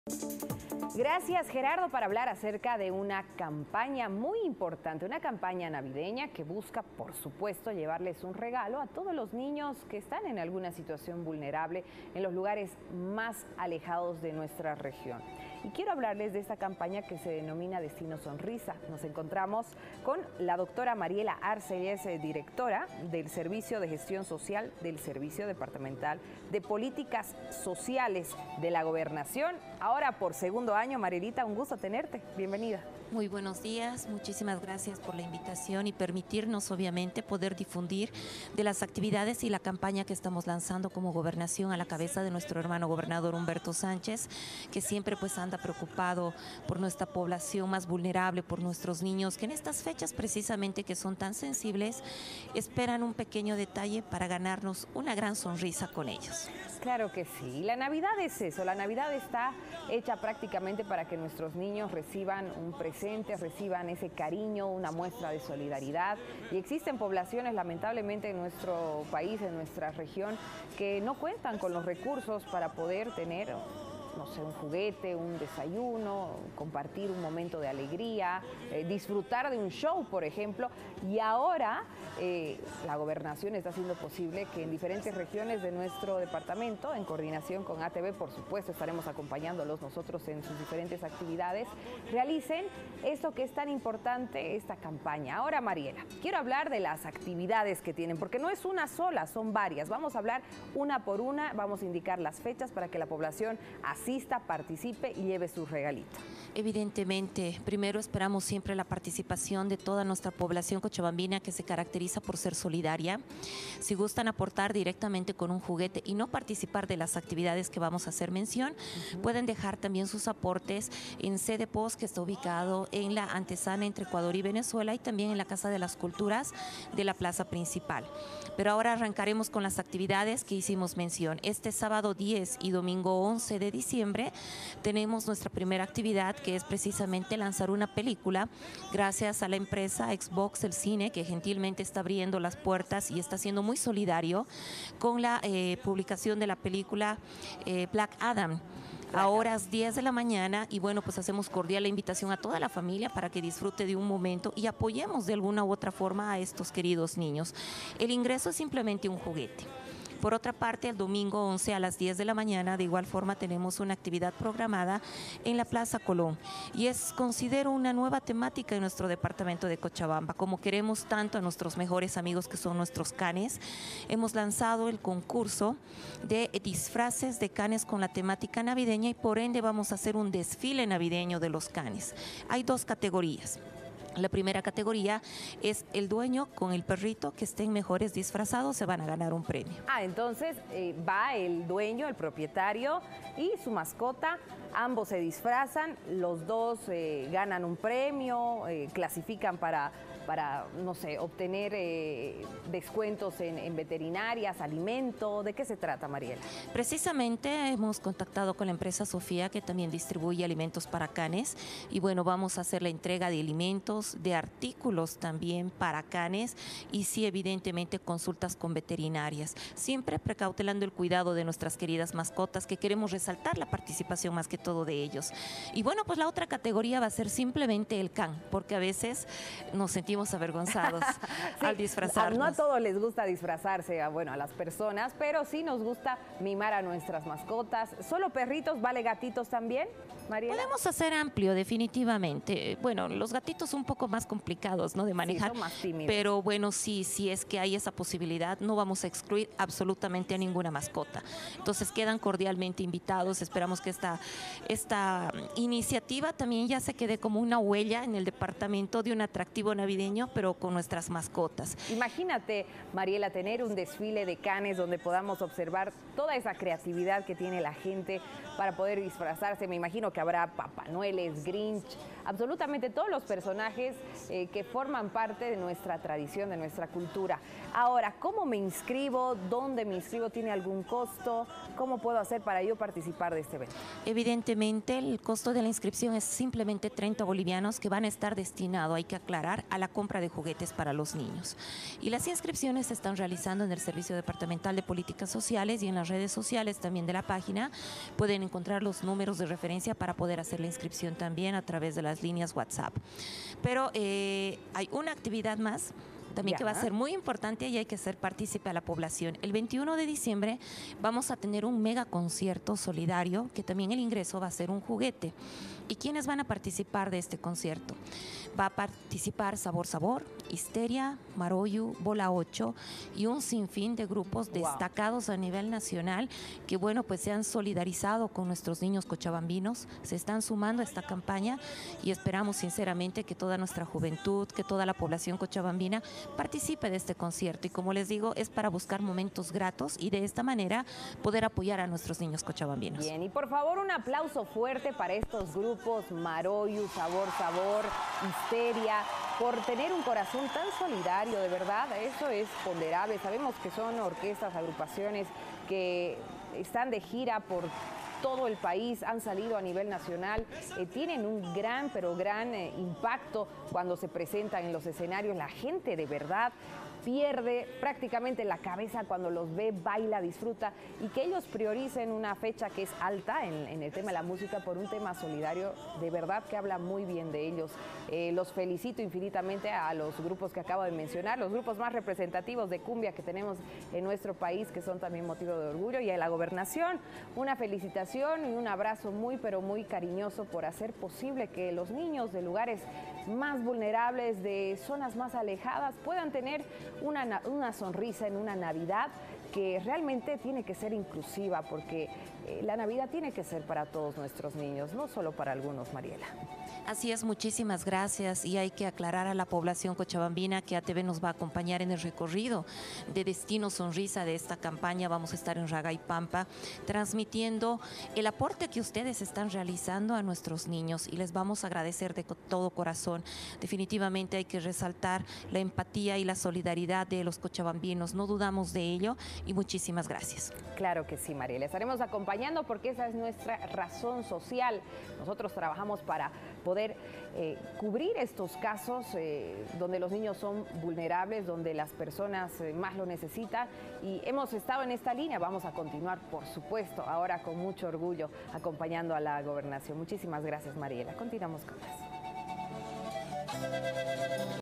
Gracias, Gerardo, para hablar acerca de una campaña muy importante, una campaña navideña que busca, por supuesto, llevarles un regalo a todos los niños que están en alguna situación vulnerable en los lugares más alejados de nuestra región. Y quiero hablarles de esta campaña que se denomina Destino Sonrisa. Nos encontramos con la doctora Mariela Arce, ella es directora del Servicio de Gestión Social del Servicio Departamental de Políticas Sociales de la Gobernación. Ahora por segundo año, Marielita, un gusto tenerte. Bienvenida. Muy buenos días, muchísimas gracias por la invitación y permitirnos obviamente poder difundir de las actividades y la campaña que estamos lanzando como gobernación a la cabeza de nuestro hermano gobernador Humberto Sánchez, que siempre pues anda preocupado por nuestra población más vulnerable, por nuestros niños, que en estas fechas precisamente que son tan sensibles, esperan un pequeño detalle para ganarnos una gran sonrisa con ellos. Claro que sí, la Navidad es eso, la Navidad está hecha prácticamente para que nuestros niños reciban un presente, reciban ese cariño, una muestra de solidaridad. Y existen poblaciones, lamentablemente, en nuestro país, en nuestra región, que no cuentan con los recursos para poder tener, no sé, un juguete, un desayuno, compartir un momento de alegría, disfrutar de un show, por ejemplo. Y ahora la gobernación está haciendo posible que en diferentes regiones de nuestro departamento, en coordinación con ATV, por supuesto, estaremos acompañándolos nosotros en sus diferentes actividades, realicen esto que es tan importante, esta campaña. Ahora, Mariela, quiero hablar de las actividades que tienen, porque no es una sola, son varias. Vamos a hablar una por una, vamos a indicar las fechas para que la población asista, participe y lleve su regalito. Evidentemente, primero esperamos siempre la participación de toda nuestra población cochabambina, que se caracteriza por ser solidaria. Si gustan aportar directamente con un juguete y no participar de las actividades que vamos a hacer mención, pueden dejar también sus aportes en Sede Post, que está ubicado en la antesana entre Ecuador y Venezuela, y también en la Casa de las Culturas de la plaza principal. Pero ahora arrancaremos con las actividades que hicimos mención. Este sábado 10 y domingo 11 de diciembre tenemos nuestra primera actividad, que es precisamente lanzar una película gracias a la empresa Xbox El Cine, que gentilmente está abriendo las puertas y está siendo muy solidario con la publicación de la película Black Adam a horas 10 de la mañana. Y bueno, pues hacemos cordial la invitación a toda la familia para que disfrute de un momento y apoyemos de alguna u otra forma a estos queridos niños. El ingreso es simplemente un juguete. Por otra parte, el domingo 11 a las 10 de la mañana, de igual forma, tenemos una actividad programada en la Plaza Colón. Y considero, una nueva temática en nuestro departamento de Cochabamba. Como queremos tanto a nuestros mejores amigos, que son nuestros canes, hemos lanzado el concurso de disfraces de canes con la temática navideña, y por ende vamos a hacer un desfile navideño de los canes. Hay dos categorías. La primera categoría es el dueño con el perrito, que estén mejores disfrazados, se van a ganar un premio. Entonces va el dueño, el propietario y su mascota, ambos se disfrazan, los dos ganan un premio, clasifican para no sé, obtener descuentos en veterinarias, alimento. ¿De qué se trata, Mariela? Precisamente hemos contactado con la empresa Sofía, que también distribuye alimentos para canes, y bueno, vamos a hacer la entrega de alimentos, de artículos también para canes, y sí, evidentemente, consultas con veterinarias, siempre precautelando el cuidado de nuestras queridas mascotas, que queremos resaltar la participación más que todo de ellos. Y bueno, pues la otra categoría va a ser simplemente el can, porque a veces nos sentimos avergonzados sí, al disfrazarnos. No a todos les gusta disfrazarse, bueno, a las personas, pero sí nos gusta mimar a nuestras mascotas. ¿Solo perritos? ¿Vale gatitos también, Mariela? Podemos hacer amplio, definitivamente. Bueno, los gatitos un poco más complicados, ¿no?, de manejar, sí, son más tímidos. Pero bueno, sí es que hay esa posibilidad, no vamos a excluir absolutamente a ninguna mascota. Entonces quedan cordialmente invitados. Esperamos que esta iniciativa también ya se quede como una huella en el departamento de un atractivo navideño, pero con nuestras mascotas. Imagínate, Mariela, tener un desfile de canes donde podamos observar toda esa creatividad que tiene la gente para poder disfrazarse. Me imagino que habrá Papá Noeles, Grinch, absolutamente todos los personajes personajes que forman parte de nuestra tradición, de nuestra cultura. Ahora, ¿cómo me inscribo? ¿Dónde me inscribo? ¿Tiene algún costo? ¿Cómo puedo hacer para yo participar de este evento? Evidentemente, el costo de la inscripción es simplemente 30 bolivianos que van a estar destinados, hay que aclarar, a la compra de juguetes para los niños. Y las inscripciones se están realizando en el Servicio Departamental de Políticas Sociales y en las redes sociales también de la página. Pueden encontrar los números de referencia para poder hacer la inscripción también a través de las líneas WhatsApp. Pero hay una actividad más también que va a ser muy importante y hay que hacer partícipe a la población. El 21 de diciembre vamos a tener un mega concierto solidario, que también el ingreso va a ser un juguete. ¿Y quiénes van a participar de este concierto? Va a participar Sabor Sabor, Histeria, Maroyu, Bola 8 y un sinfín de grupos destacados a nivel nacional que, bueno, pues se han solidarizado con nuestros niños cochabambinos, se están sumando a esta campaña y esperamos sinceramente que toda nuestra juventud, que toda la población cochabambina participe de este concierto. Y como les digo, es para buscar momentos gratos y de esta manera poder apoyar a nuestros niños cochabambinos. Bien, y por favor un aplauso fuerte para estos grupos Maroyu, Sabor Sabor, Histeria, por tener un corazón tan solidario, de verdad, eso es ponderable. Sabemos que son orquestas, agrupaciones que están de gira por todo el país, han salido a nivel nacional, tienen un gran, pero gran impacto cuando se presentan en los escenarios. La gente de verdad pierde prácticamente la cabeza cuando los ve, baila, disfruta, y que ellos prioricen una fecha que es alta en el tema de la música por un tema solidario, de verdad que habla muy bien de ellos. Los felicito infinitamente a los grupos que acabo de mencionar, los grupos más representativos de cumbia que tenemos en nuestro país, que son también motivo de orgullo, y a la gobernación una felicitación y un abrazo muy, pero muy cariñoso por hacer posible que los niños de lugares más vulnerables, de zonas más alejadas, puedan tener una sonrisa en una Navidad que realmente tiene que ser inclusiva, porque la Navidad tiene que ser para todos nuestros niños, no solo para algunos, Mariela. Así es, muchísimas gracias, y hay que aclarar a la población cochabambina que ATV nos va a acompañar en el recorrido de Destino Sonrisa de esta campaña. Vamos a estar en Raga y Pampa transmitiendo el aporte que ustedes están realizando a nuestros niños y les vamos a agradecer de todo corazón. Definitivamente hay que resaltar la empatía y la solidaridad de los cochabambinos, no dudamos de ello, y muchísimas gracias. Claro que sí, Mariela, estaremos acompañando porque esa es nuestra razón social. Nosotros trabajamos para poder cubrir estos casos donde los niños son vulnerables, donde las personas más lo necesitan, y hemos estado en esta línea, vamos a continuar, por supuesto, ahora con mucho orgullo acompañando a la gobernación. Muchísimas gracias, Mariela. Continuamos con más.